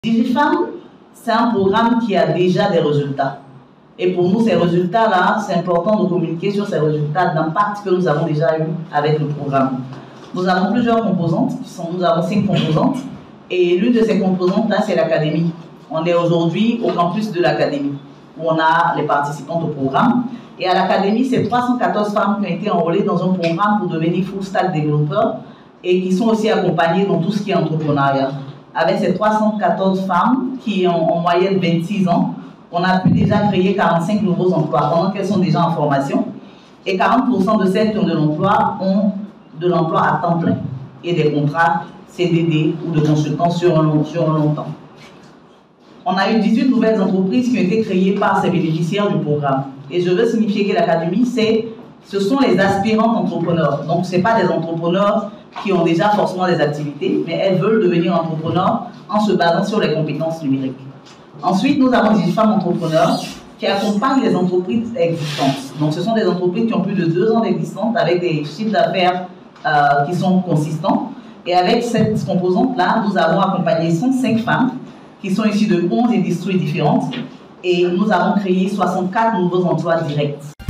DigiFemme, c'est un programme qui a déjà des résultats. Et pour nous, ces résultats-là, c'est important de communiquer sur ces résultats d'impact que nous avons déjà eu avec le programme. Nous avons plusieurs composantes, nous avons 5 composantes, et l'une de ces composantes-là, c'est l'académie. On est aujourd'hui au campus de l'académie, où on a les participantes au programme. Et à l'académie, c'est 314 femmes qui ont été enrôlées dans un programme pour devenir full stack développeurs et qui sont aussi accompagnées dans tout ce qui est entrepreneuriat. Avec ces 314 femmes qui ont en moyenne 26 ans, on a pu déjà créer 45 nouveaux emplois pendant qu'elles sont déjà en formation. Et 40% de celles qui ont de l'emploi ont de l'emploi à temps plein et des contrats CDD ou de consultants sur un long temps. On a eu 18 nouvelles entreprises qui ont été créées par ces bénéficiaires du programme. Et je veux signifier que l'académie, ce sont les aspirantes entrepreneurs. Donc, ce n'est pas des entrepreneurs qui ont déjà forcément des activités, mais elles veulent devenir entrepreneurs en se basant sur les compétences numériques. Ensuite, nous avons DigiFemme Entrepreneurs qui accompagnent les entreprises existantes. Donc, ce sont des entreprises qui ont plus de 2 ans d'existence avec des chiffres d'affaires qui sont consistants. Et avec cette composante-là, nous avons accompagné 105 femmes qui sont issues de 11 industries différentes et nous avons créé 64 nouveaux emplois directs.